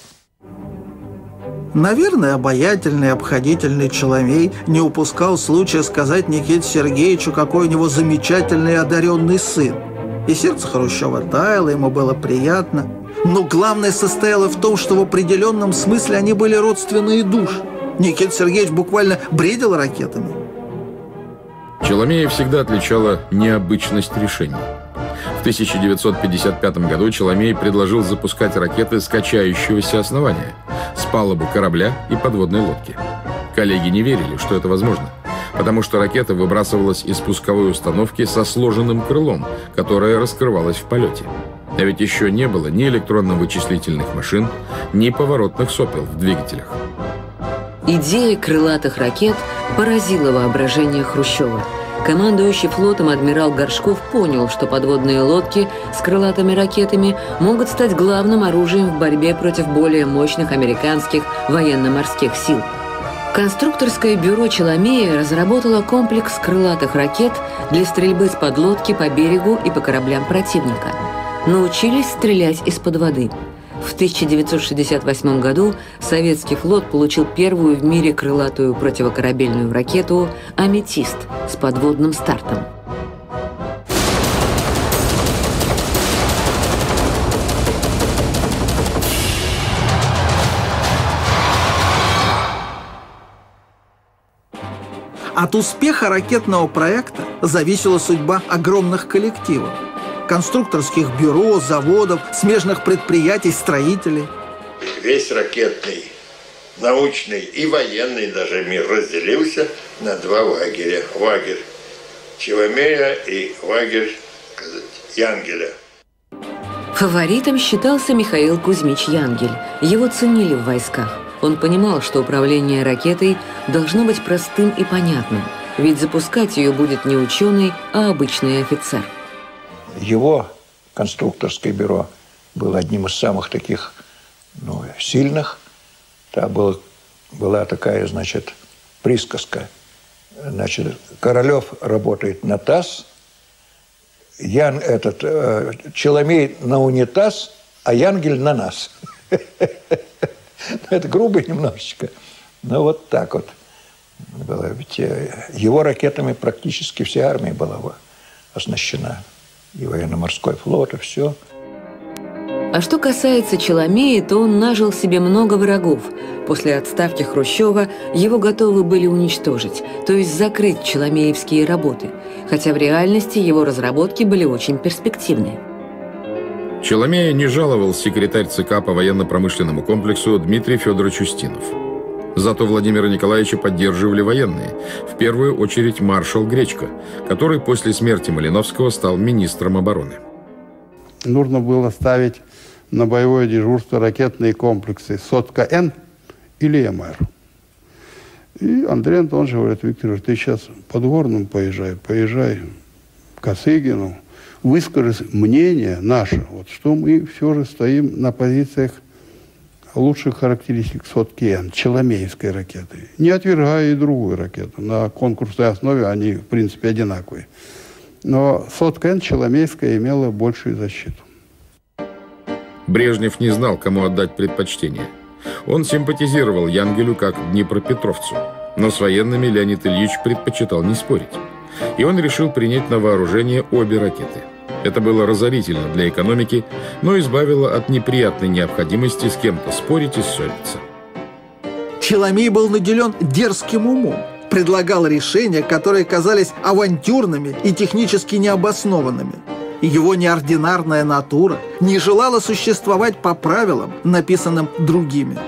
Наверное, обаятельный, обходительный Челомей не упускал случая сказать Никите Сергеевичу, какой у него замечательный и одаренный сын. И сердце Хрущева таяло, ему было приятно. Но главное состояло в том, что в определенном смысле они были родственные души. Никита Сергеевич буквально бредил ракетами. Челомея всегда отличала необычность решений. В тысяча девятьсот пятьдесят пятом году Челомей предложил запускать ракеты с качающегося основания, с палубы корабля и подводной лодки. Коллеги не верили, что это возможно, потому что ракета выбрасывалась из пусковой установки со сложенным крылом, которое раскрывалось в полете. А ведь еще не было ни электронно-вычислительных машин, ни поворотных сопел в двигателях. Идея крылатых ракет поразила воображение Хрущева. Командующий флотом адмирал Горшков понял, что подводные лодки с крылатыми ракетами могут стать главным оружием в борьбе против более мощных американских военно-морских сил. Конструкторское бюро Челомея разработало комплекс крылатых ракет для стрельбы с подлодки по берегу и по кораблям противника. Научились стрелять из-под воды. В тысяча девятьсот шестьдесят восьмом году советский флот получил первую в мире крылатую противокорабельную ракету «Аметист» с подводным стартом. От успеха ракетного проекта зависела судьба огромных коллективов. Конструкторских бюро, заводов, смежных предприятий, строителей. Весь ракетный, научный и военный даже мир разделился на два лагеря. Лагерь Челомея и лагерь, сказать, Янгеля. Фаворитом считался Михаил Кузьмич Янгель. Его ценили в войсках. Он понимал, что управление ракетой должно быть простым и понятным, ведь запускать ее будет не ученый, а обычный офицер. Его конструкторское бюро было одним из самых таких, ну, сильных. Там был, была такая, значит, присказка. Значит, Королев работает на ТАСС, Ян, этот, э, Челомей на унитаз, а Янгель на нас. Это грубо немножечко. Но вот так вот было. Ведь его ракетами практически вся армия была оснащена. И военно-морской флот, и все. А что касается Челомея, то он нажил себе много врагов. После отставки Хрущева его готовы были уничтожить, то есть закрыть челомеевские работы, хотя в реальности его разработки были очень перспективные. Челомея не жаловал секретарь ЦК по военно-промышленному комплексу Дмитрий Федорович Устинов. Зато Владимира Николаевича поддерживали военные, в первую очередь маршал Гречко, который после смерти Малиновского стал министром обороны. Нужно было ставить на боевое дежурство ракетные комплексы «Сотка-Н» или «эм эр». И Андрей Антонович говорит: Виктор, ты сейчас под Горным поезжай, поезжай к Косыгину, выскажи мнение наше, вот, что мы все же стоим на позициях лучших характеристик «Сотки-Н», челомеевской ракеты, не отвергая и другую ракету. На конкурсной основе они, в принципе, одинаковые. Но «Сотка-Н» челомеевская имела большую защиту. Брежнев не знал, кому отдать предпочтение. Он симпатизировал Янгелю как днепропетровцу, но с военными Леонид Ильич предпочитал не спорить. И он решил принять на вооружение обе ракеты. Это было разорительно для экономики, но избавило от неприятной необходимости с кем-то спорить и ссориться. Челомей был наделен дерзким умом, предлагал решения, которые казались авантюрными и технически необоснованными. Его неординарная натура не желала существовать по правилам, написанным другими.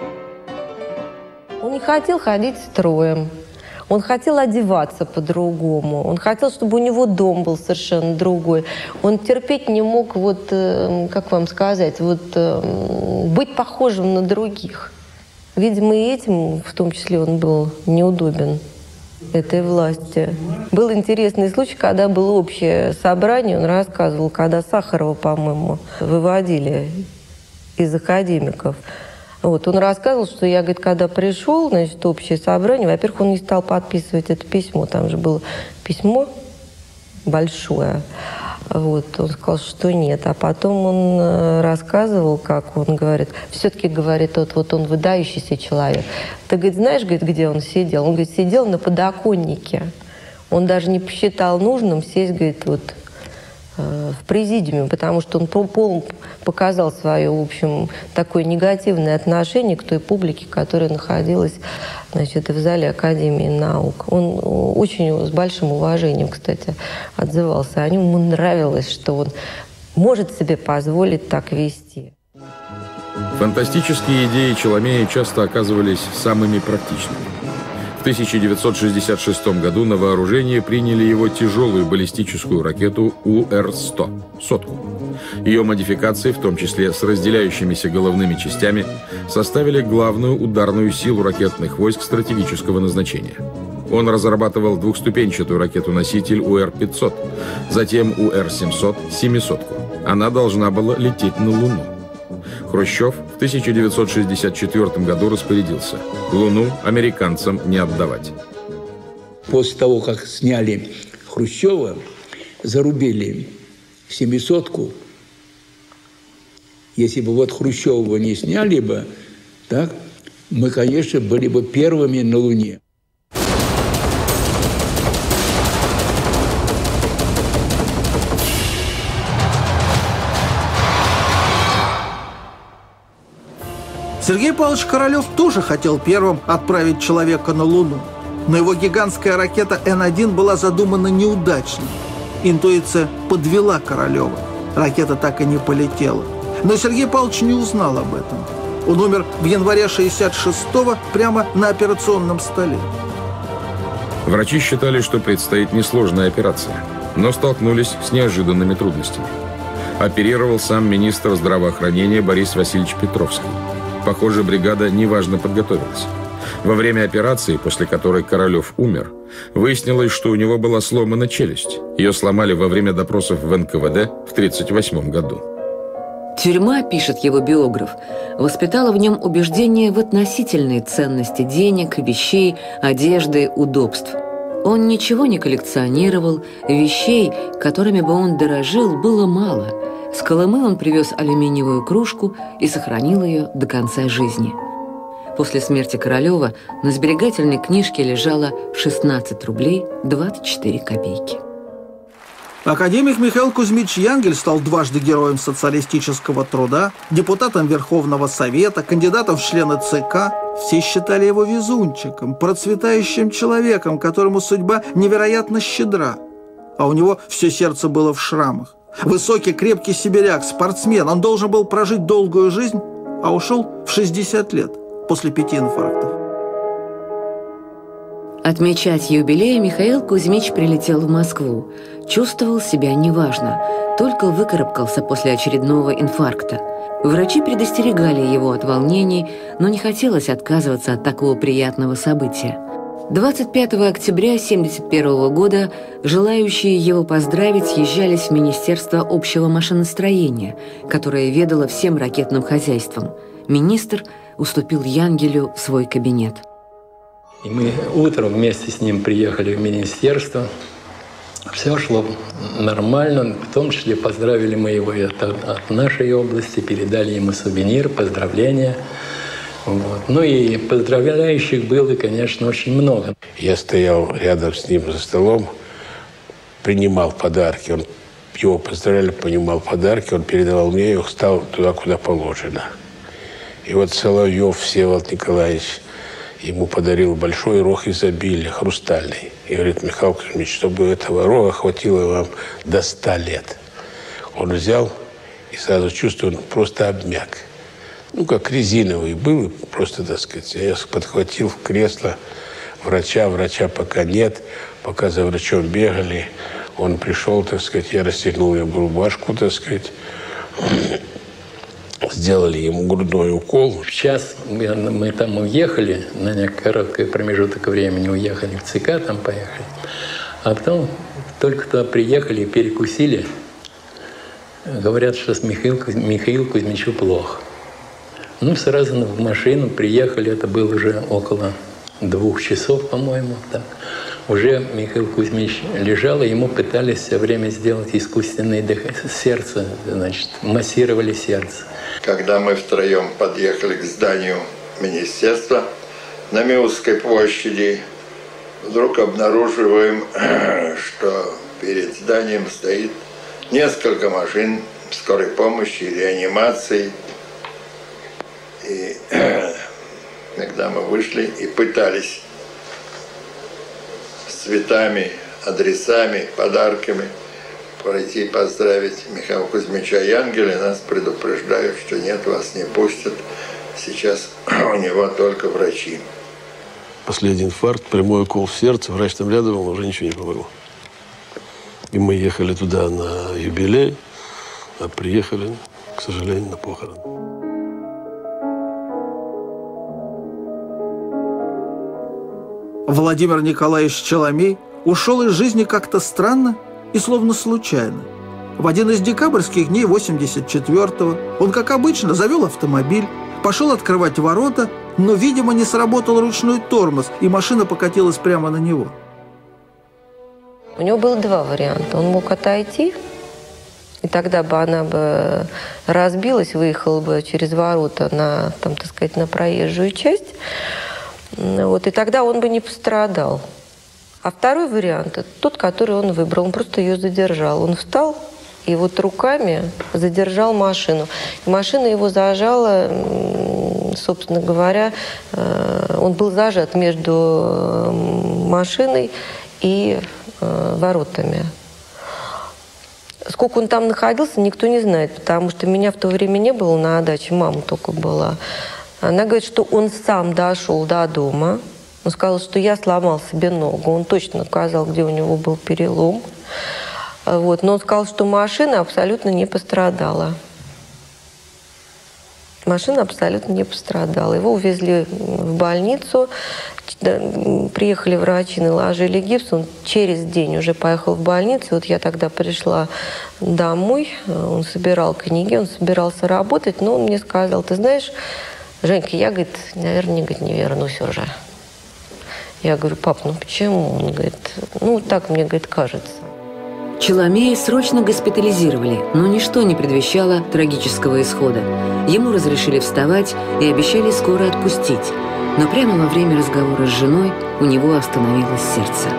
Он не хотел ходить строем. Он хотел одеваться по-другому. Он хотел, чтобы у него дом был совершенно другой. Он терпеть не мог, вот, как вам сказать, вот, быть похожим на других. Видимо, и этим, в том числе, он был неудобен этой власти. Был интересный случай, когда было общее собрание, он рассказывал, когда Сахарова, по-моему, выводили из академиков. Вот, он рассказывал, что я, говорит, когда пришел, значит, общее собрание, во-первых, он не стал подписывать это письмо, там же было письмо большое. Вот, он сказал, что нет. А потом он рассказывал, как он говорит, все-таки, говорит, вот, вот он выдающийся человек. Ты, говорит, знаешь, говорит, где он сидел? Он, говорит, сидел на подоконнике. Он даже не посчитал нужным сесть, говорит, вот в президиуме, потому что он пол показал свое, в общем, такое негативное отношение к той публике, которая находилась, значит, в зале Академии наук. Он очень с большим уважением, кстати, отзывался о нем. Ему нравилось, что он может себе позволить так вести. Фантастические идеи Челомея часто оказывались самыми практичными. В тысяча девятьсот шестьдесят шестом году на вооружение приняли его тяжелую баллистическую ракету У Р сто «Сотку». Ее модификации, в том числе с разделяющимися головными частями, составили главную ударную силу ракетных войск стратегического назначения. Он разрабатывал двухступенчатую ракету-носитель У Р пятьсот, затем У Р семьсот «семисотку». Она должна была лететь на Луну. Хрущев в тысяча девятьсот шестьдесят четвёртом году распорядился: Луну американцам не отдавать. После того, как сняли Хрущева, зарубили семисотку. Если бы вот Хрущева не сняли бы, так, мы, конечно, были бы первыми на Луне. Сергей Павлович Королев тоже хотел первым отправить человека на Луну. Но его гигантская ракета Н один была задумана неудачно. Интуиция подвела Королева. Ракета так и не полетела. Но Сергей Павлович не узнал об этом. Он умер в январе шестьдесят шестого прямо на операционном столе. Врачи считали, что предстоит несложная операция, но столкнулись с неожиданными трудностями. Оперировал сам министр здравоохранения Борис Васильевич Петровский. Похоже, бригада неважно подготовилась. Во время операции, после которой Королев умер, выяснилось, что у него была сломана челюсть. Ее сломали во время допросов в Н К В Д в тысяча девятьсот тридцать восьмом году. Тюрьма, пишет его биограф, воспитала в нем убеждение в относительной ценности денег, вещей, одежды, удобств. Он ничего не коллекционировал, вещей, которыми бы он дорожил, было мало. С Колымы он привез алюминиевую кружку и сохранил ее до конца жизни. После смерти Королева на сберегательной книжке лежало шестнадцать рублей двадцать четыре копейки. Академик Михаил Кузьмич Янгель стал дважды героем социалистического труда, депутатом Верховного Совета, кандидатом в члены Ц К. Все считали его везунчиком, процветающим человеком, которому судьба невероятно щедра. А у него все сердце было в шрамах. Высокий, крепкий сибиряк, спортсмен. Он должен был прожить долгую жизнь, а ушел в шестьдесят лет после пяти инфарктов. Отмечать юбилей Михаил Кузьмич прилетел в Москву. Чувствовал себя неважно, только выкарабкался после очередного инфаркта. Врачи предостерегали его от волнений, но не хотелось отказываться от такого приятного события. двадцать пятого октября тысяча девятьсот семьдесят первого года желающие его поздравить съезжались в Министерство общего машиностроения, которое ведало всем ракетным хозяйством. Министр уступил Янгелю свой кабинет. И мы утром вместе с ним приехали в министерство. Все шло нормально, в том числе поздравили мы его от, от нашей области, передали ему сувенир, поздравления. Вот. Ну и поздравляющих было, конечно, очень много. Я стоял рядом с ним за столом, принимал подарки. Он, его поздравляли, принимал подарки, он передавал мне, и стал туда, куда положено. И вот Соловьев Всеволод Николаевич ему подарил большой рог изобилия, хрустальный. И говорит: Михаил Кузьмич, чтобы этого рога хватило вам до ста лет. Он взял и сразу чувствовал, он просто обмяк. Ну, как резиновый был, просто, так сказать. Я подхватил в кресло врача, врача пока нет, пока за врачом бегали. Он пришел, так сказать, я расстегнул ему рубашку, так сказать. Сделали ему грудной укол. В час мы там уехали, на короткий промежуток времени уехали в ЦК, там поехали. А потом только туда приехали, перекусили. Говорят, что с Михаил, Михаилу Кузьмичу плохо. Ну, сразу в машину приехали, это было уже около двух часов, по-моему, так. Уже Михаил Кузьмич лежал, и ему пытались все время сделать искусственное сердце, значит, массировали сердце. Когда мы втроем подъехали к зданию министерства на Миусской площади, вдруг обнаруживаем, что перед зданием стоит несколько машин скорой помощи, реанимации. И когда мы вышли и пытались с цветами, адресами, подарками пройти поздравить Михаила Кузьмича Янгеля, нас предупреждают, что нет, вас не пустят. Сейчас у него только врачи. Последний инфаркт, прямой укол в сердце, врач там рядом был, уже ничего не помогло. И мы ехали туда на юбилей, а приехали, к сожалению, на похороны. Владимир Николаевич Челомей ушел из жизни как-то странно и словно случайно. В один из декабрьских дней восемьдесят четвёртого он, как обычно, завел автомобиль, пошел открывать ворота, но, видимо, не сработал ручной тормоз, и машина покатилась прямо на него. У него было два варианта. Он мог отойти, и тогда бы она бы разбилась, выехала бы через ворота на, там, так сказать, на проезжую часть. Вот, и тогда он бы не пострадал. А второй вариант – тот, который он выбрал. Он просто ее задержал. Он встал и вот руками задержал машину. И машина его зажала, собственно говоря, он был зажат между машиной и воротами. Сколько он там находился, никто не знает, потому что меня в то время не было на даче, мама только была. Она говорит, что он сам дошел до дома. Он сказал, что я сломал себе ногу. Он точно сказал, где у него был перелом. Вот. Но он сказал, что машина абсолютно не пострадала. Машина абсолютно не пострадала. Его увезли в больницу. Приехали врачи, наложили гипс. Он через день уже поехал в больницу. Вот я тогда пришла домой. Он собирал книги, он собирался работать. Но он мне сказал, ты знаешь, Женька, я, говорит, наверное, говорит, не вернусь уже. Я говорю, пап, ну почему? Он говорит, ну так мне, говорит, кажется. Челомея срочно госпитализировали, но ничто не предвещало трагического исхода. Ему разрешили вставать и обещали скоро отпустить. Но прямо во время разговора с женой у него остановилось сердце.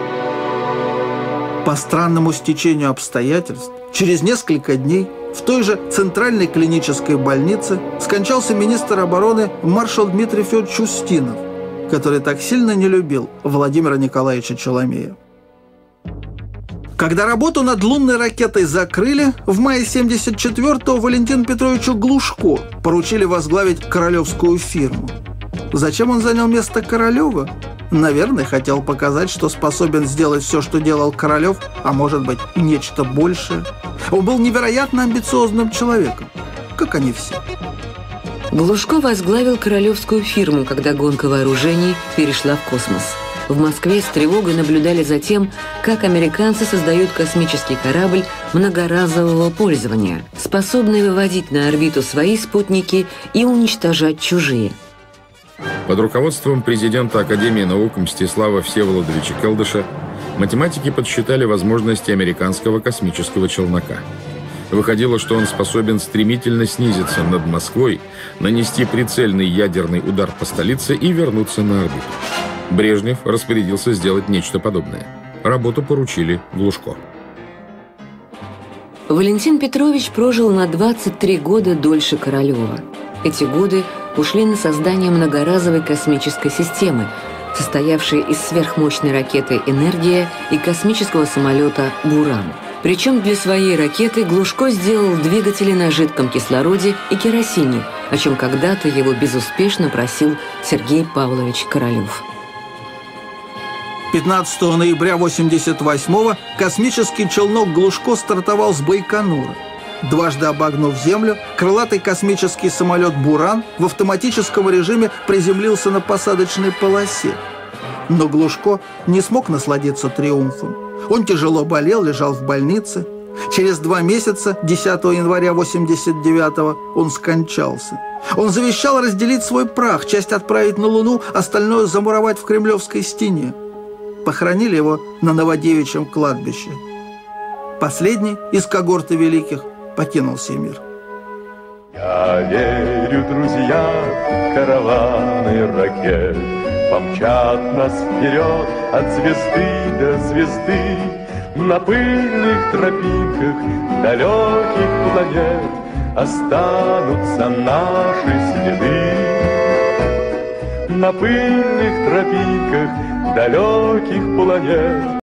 По странному стечению обстоятельств, через несколько дней в той же Центральной клинической больнице скончался министр обороны маршал Дмитрий Федорович Устинов, который так сильно не любил Владимира Николаевича Челомея. Когда работу над лунной ракетой закрыли, в мае семьдесят четвёртого Валентину Петровичу Глушко поручили возглавить королевскую фирму. Зачем он занял место Королева? Наверное, хотел показать, что способен сделать все, что делал Королев, а может быть, и нечто большее. Он был невероятно амбициозным человеком, как они все. Глушко возглавил королевскую фирму, когда гонка вооружений перешла в космос. В Москве с тревогой наблюдали за тем, как американцы создают космический корабль многоразового пользования, способный выводить на орбиту свои спутники и уничтожать чужие. Под руководством президента Академии наук Мстислава Всеволодовича Келдыша математики подсчитали возможности американского космического челнока. Выходило, что он способен стремительно снизиться над Москвой, нанести прицельный ядерный удар по столице и вернуться на орбиту. Брежнев распорядился сделать нечто подобное. Работу поручили Глушко. Валентин Петрович прожил на двадцать три года дольше Королева. Эти годы ушли на создание многоразовой космической системы, состоявшей из сверхмощной ракеты «Энергия» и космического самолета «Буран». Причем для своей ракеты Глушко сделал двигатели на жидком кислороде и керосине, о чем когда-то его безуспешно просил Сергей Павлович Королев. пятнадцатого ноября восемьдесят восьмого космический челнок Глушко стартовал с Байконура. Дважды обогнув Землю, крылатый космический самолет «Буран» в автоматическом режиме приземлился на посадочной полосе. Но Глушко не смог насладиться триумфом. Он тяжело болел, лежал в больнице. Через два месяца, десятого января восемьдесят девятого, он скончался. Он завещал разделить свой прах, часть отправить на Луну, остальное замуровать в Кремлевской стене. Похоронили его на Новодевичьем кладбище. Последний из когорты великих покинул сей мир. Я верю, друзья, караваны ракет помчат нас вперед от звезды до звезды. На пыльных тропинках далеких планет останутся наши следы. На пыльных тропинках далеких планет